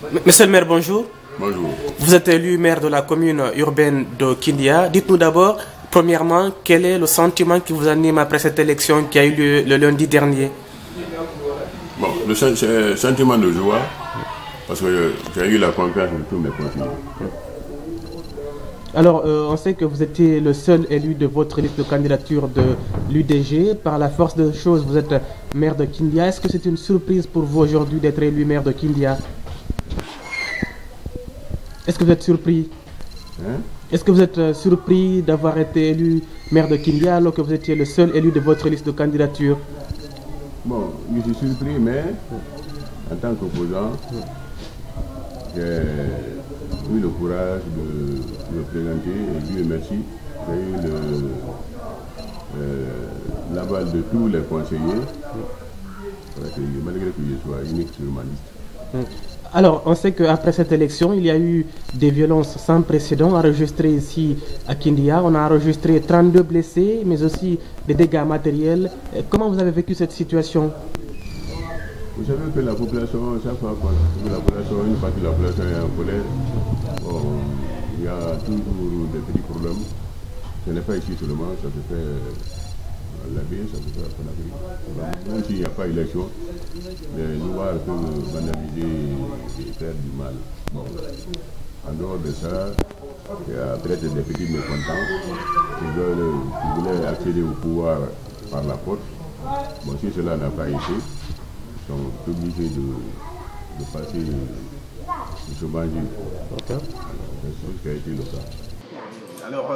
Monsieur le maire, bonjour. Bonjour. Vous êtes élu maire de la commune urbaine de Kindia. Dites-nous d'abord, premièrement, quel est le sentiment qui vous anime après cette élection qui a eu lieu le lundi dernier? Bon, c'est un sentiment de joie parce que j'ai eu la confiance de tous mes conseillers. Alors, on sait que vous étiez le seul élu de votre liste de candidature de l'UDG. Par la force des choses, vous êtes maire de Kindia. Est-ce que c'est une surprise pour vous aujourd'hui d'être élu maire de Kindia? Est-ce que vous êtes surpris? Est-ce que vous êtes surpris d'avoir été élu maire de Kindia alors que vous étiez le seul élu de votre liste de candidature? Bon, je suis surpris, mais en tant qu'opposant, j'ai eu le courage de me présenter et Dieu merci, j'ai eu l'aval de tous les conseillers, malgré que je sois unique sur ma liste. Alors, on sait qu'après cette élection, il y a eu des violences sans précédent enregistrées ici à Kindia. On a enregistré 32 blessés, mais aussi des dégâts matériels. Comment vous avez vécu cette situation? Vous savez que la population, chaque fois que la population, une partie de la population est en colère, bon, il y a toujours des petits problèmes. Ce n'est pas ici seulement, ça se fait à la baie, ça se fait à Conakry. Même s'il n'y a pas d'élection, les Noirs peuvent vandaliser et faire du mal. Bon, en dehors de ça, il y a peut-être des petits mécontents qui voulaient accéder au pouvoir par la porte. Bon, si cela n'a pas été, ils sont obligés de passer, de se manger. C'est ce qui a été le cas. Alors,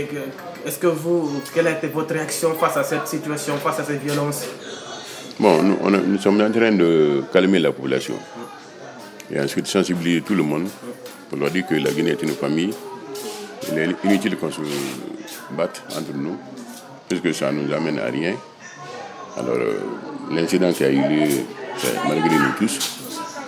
quelle a été votre réaction face à cette situation, face à cette violence? Bon, nous sommes en train de calmer la population et ensuite sensibiliser tout le monde pour leur dire que la Guinée est une famille. Il est inutile qu'on se batte entre nous, puisque ça ne nous amène à rien. Alors, l'incident qui a eu lieu, c'est malgré nous tous.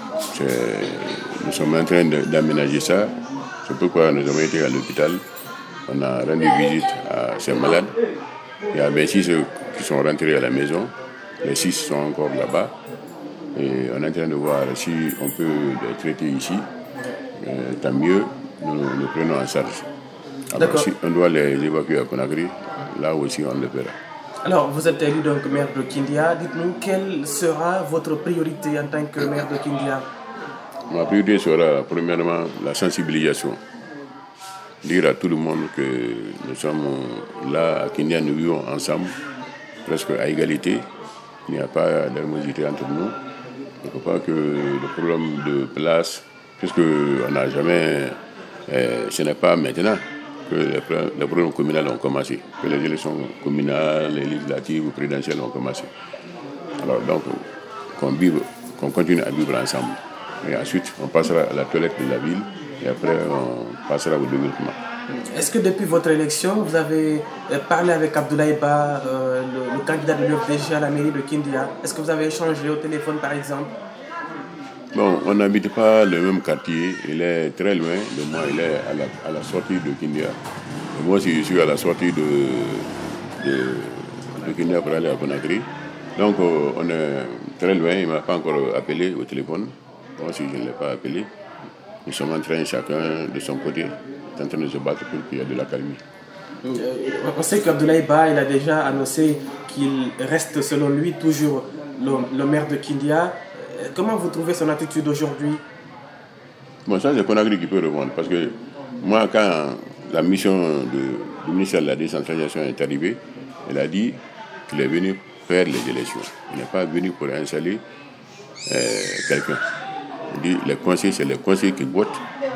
Nous sommes en train d'aménager ça. C'est pourquoi nous avons été à l'hôpital. On a rendu visite à ces malades. Il y a 26 qui sont rentrés à la maison. Les 6 sont encore là-bas. Et on est en train de voir si on peut les traiter ici. Tant mieux, nous les prenons en charge. Alors, si on doit les évacuer à Conakry, là aussi on le fera. Alors, vous êtes élu donc maire de Kindia. Dites-nous, quelle sera votre priorité en tant que maire de Kindia? Ma priorité sera premièrement la sensibilisation. Dire à tout le monde que nous sommes là à Kindia, nous vivons ensemble, presque à égalité. Il n'y a pas d'animosité entre nous. Il ne faut pas que le problème de place, puisqu'on n'a jamais, ce n'est pas maintenant que les problèmes communaux ont commencé, que les élections communales, les législatives ou présidentielles ont commencé. Alors donc, qu'on continue à vivre ensemble. Et ensuite, on passera à la toilette de la ville et après, on passera au développement. Est-ce que depuis votre élection, vous avez parlé avec Abdoulaye Ba, le candidat de l'UFDG à la mairie de Kindia? Est-ce que vous avez échangé au téléphone par exemple? Bon, on n'habite pas le même quartier, il est très loin de moi, il est à la sortie de Kindia. Et moi aussi, je suis à la sortie de Kindia pour aller à Conakry. Donc, on est très loin, il ne m'a pas encore appelé au téléphone. Moi aussi, je ne l'ai pas appelé. Nous sommes en train, chacun de son côté, en train de se battre pour qu'il y ait de la calmie. On sait qu'Abdoulaye Ba, il a déjà annoncé qu'il reste, selon lui, toujours le maire de Kindia. Comment vous trouvez son attitude aujourd'hui? Bon, ça, c'est Conakry qui peut répondre. Parce que moi, quand la mission du ministère de la décentralisation est arrivée, elle a dit qu'il est venu faire les élections. Il n'est pas venu pour installer quelqu'un. Il dit les conseils, c'est les conseils qui votent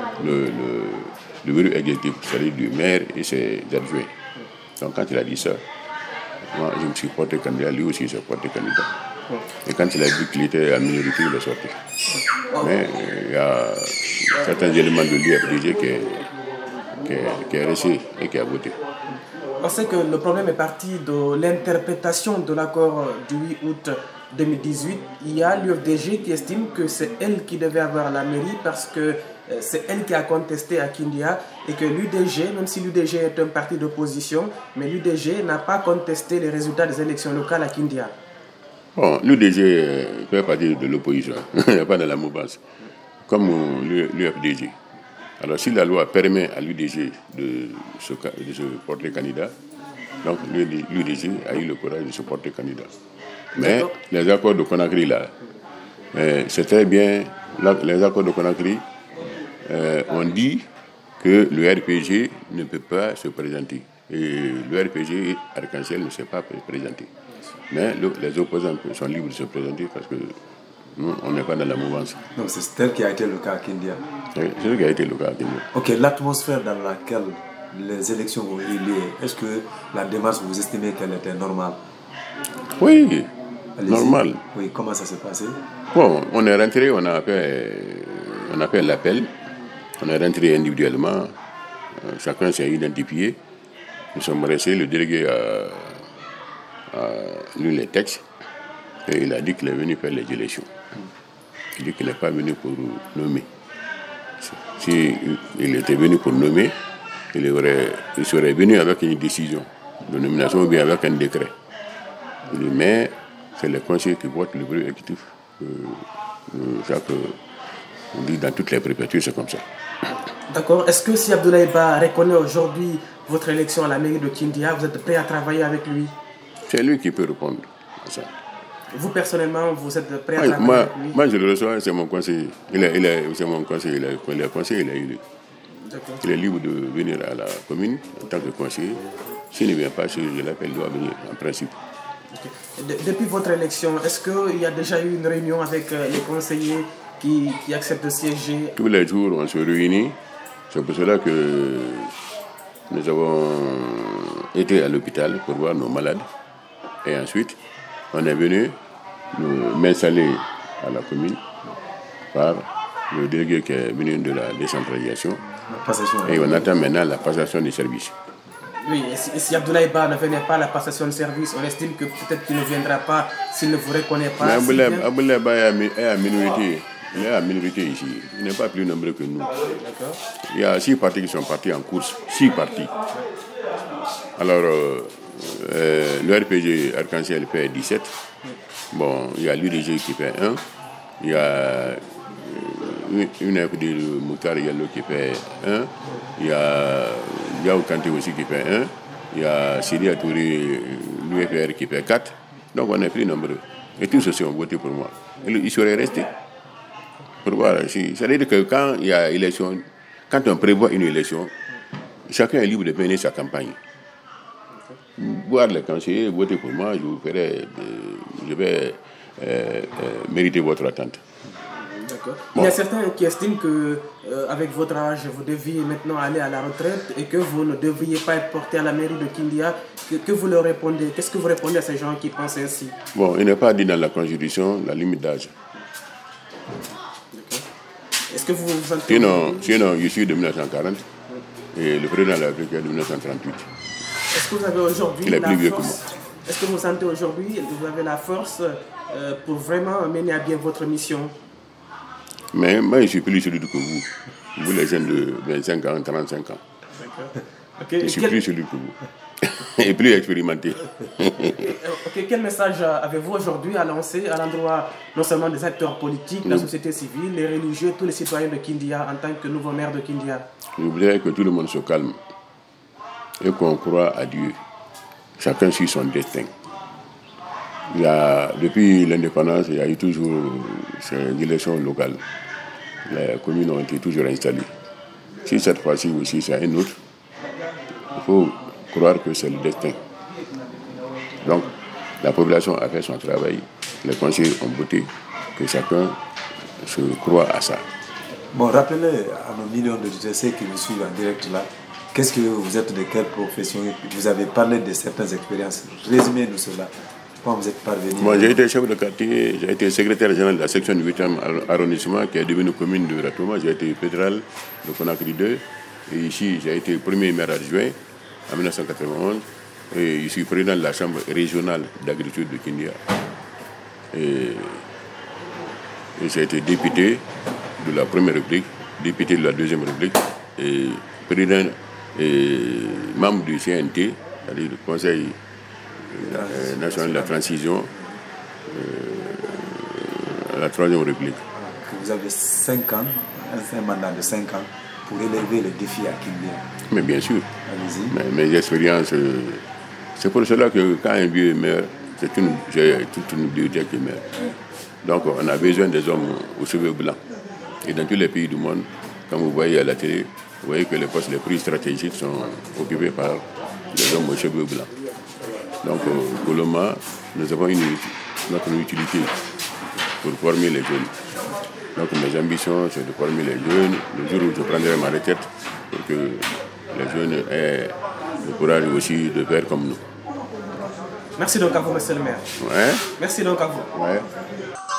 le bureau exécutif, c'est-à-dire du maire et ses adjoints. Donc quand il a dit ça, moi je me suis porté candidat, lui aussi il s'est porté candidat. Et quand il a dit qu'il était à minorité, il est sorti. Mais il y a certains éléments de l'UFDG qui est resté et qui a voté. On sait que le problème est parti de l'interprétation de l'accord du 8 août 2018. Il y a l'UFDG qui estime que c'est elle qui devait avoir la mairie parce que c'est elle qui a contesté à Kindia et que l'UDG, même si l'UDG est un parti d'opposition, mais l'UDG n'a pas contesté les résultats des élections locales à Kindia. Bon, l'UDG fait partie de l'opposition, il n'y a pas de la mouvance. comme l'UFDG. Alors si la loi permet à l'UDG de se porter candidat, donc l'UDG a eu le courage de se porter candidat. Mais les accords de Conakry, là, c'est très bien. Les accords de Conakry, on dit que le RPG ne peut pas se présenter. Et le RPG Arc-en-Ciel ne s'est pas présenté. Mais les opposants sont libres de se présenter parce que nous, on n'est pas dans la mouvance. Donc c'est tel qui a été le cas à Kindia. C'est ce qui a été le cas à Kindia. Ok, l'atmosphère dans laquelle les élections ont eu lieu, est-ce que la démarche, vous estimez qu'elle était normale? Oui, normal. Oui, comment ça s'est passé? Bon, on est rentré, on a fait l'appel, on est rentré individuellement, chacun s'est identifié. Nous sommes restés, le délégué a lu les textes et il a dit qu'il est venu faire les élections. Il dit qu'il n'est pas venu pour nommer. Si il était venu pour nommer, il serait venu avec une décision de nomination ou bien avec un décret. Il dit, mais c'est les conseillers qui votent le bureau exécutif. On dit dans toutes les préfectures, c'est comme ça. D'accord. Est-ce que si Abdoulaye Ba reconnaît aujourd'hui votre élection à la mairie de Kindia, vous êtes prêt à travailler avec lui? C'est lui qui peut répondre à ça. Vous, personnellement, vous êtes prêt à travailler avec lui? Moi, je le reçois, c'est mon conseiller. C'est mon conseiller, il est conseiller, il est élu. Il est libre de venir à la commune en tant que conseiller. S'il ne vient pas, je l'appelle, il doit venir, en principe. Okay. Depuis votre élection, est-ce qu'il y a déjà eu une réunion avec les conseillers qui acceptent de siéger? Tous les jours, on se réunit. C'est pour cela que nous avons été à l'hôpital pour voir nos malades. Et ensuite, on est venu nous m'installer à la commune par le délégué qui est venu de la décentralisation. Et on attend maintenant la passation des services. Oui, et si Abdoulaye Ba ne venait pas à la passation de service, on estime que peut-être qu'il ne viendra pas s'il ne vous reconnaît pas. Mais Abdoulaye Ba est à minorité. Il est à minorité ici. Il n'est pas plus nombreux que nous. Il y a 6 partis qui sont partis en course. 6 partis. Alors, le RPG Arc-en-Ciel fait 17. Bon, il y a l'UDG qui fait 1. Il y a une FD de Moutar Yallo qui fait 1. Il y a Yao Kanté aussi qui fait 1. Il y a Sidi Atouri, l'UFR qui fait 4. Donc on est plus nombreux. Et tous ceux-ci ont voté pour moi. Ils seraient restés. Pour voir. C'est-à-dire que quand il y a élection, quand on prévoit une élection, chacun est libre de mener sa campagne. Voir les conseillers, voter pour moi, je vais mériter votre attente. D'accord. Bon. Il y a certains qui estiment que avec votre âge, vous deviez maintenant aller à la retraite et que vous ne devriez pas être porté à la mairie de Kindia. Que vous leur répondez? Qu'est-ce que vous répondez à ces gens qui pensent ainsi? Bon, il n'est pas dit dans la Constitution la limite d'âge. Est-ce que vous vous sentez... Sinon, je suis de 1940 et le président de la République est de 1938. Est-ce que vous avez aujourd'hui la force? Est-ce que vous sentez aujourd'hui que vous avez la force pour vraiment mener à bien votre mission? Mais moi, je suis plus celui que vous. Vous, les jeunes de 25 ans, 35 ans. Okay. Je suis plus celui que vous. Et plus expérimenté. Okay. Quel message avez-vous aujourd'hui à lancer à l'endroit non seulement des acteurs politiques, de la société civile, les religieux, tous les citoyens de Kindia en tant que nouveau maire de Kindia? Je voudrais que tout le monde se calme et qu'on croit à Dieu. Chacun suit son destin. Depuis l'indépendance, il y a eu toujours ces élections locales. Les communes ont été toujours installées. Si cette fois-ci aussi c'est un autre, il faut croire que c'est le destin. Donc, la population a fait son travail. Les conseillers ont voté, que chacun se croit à ça. Bon, rappelez à nos millions d'auditeurs qui nous suivent en direct là, qu'est-ce que vous êtes, de quelle profession? Vous avez parlé de certaines expériences. Résumez-nous cela. Comment vous êtes parvenu? Moi, j'ai été chef de quartier, j'ai été secrétaire général de la section du 8e arrondissement qui est devenue commune de Ratouma. J'ai été fédéral de Conakry 2. Et ici, j'ai été premier maire adjoint en 1991. Et je suis président de la chambre régionale d'agriculture de Kindia. Et j'ai été député de la première république, député de la deuxième république, et président et membre du CNT, c'est-à-dire le Conseil national de la transition à la troisième république. que vous avez 5 ans, un mandat de 5 ans, pour relever les défis à Kimbia. Mais bien sûr. Allez-y. Mes expériences, c'est pour cela que quand un vieux meurt, c'est toute une bibliothèque qui meurt. Donc on a besoin des hommes aux cheveux blancs. Et dans tous les pays du monde, comme vous voyez à la télé, vous voyez que les postes les plus stratégiques sont occupés par des hommes aux cheveux blancs. Donc pour le moment, nous avons notre utilité pour former les jeunes. Donc mes ambitions, c'est de former les jeunes le jour où je prendrai ma retraite pour que les jeunes aient le courage aussi de faire comme nous. Merci donc à vous, monsieur le maire. Ouais. Merci donc à vous. Ouais.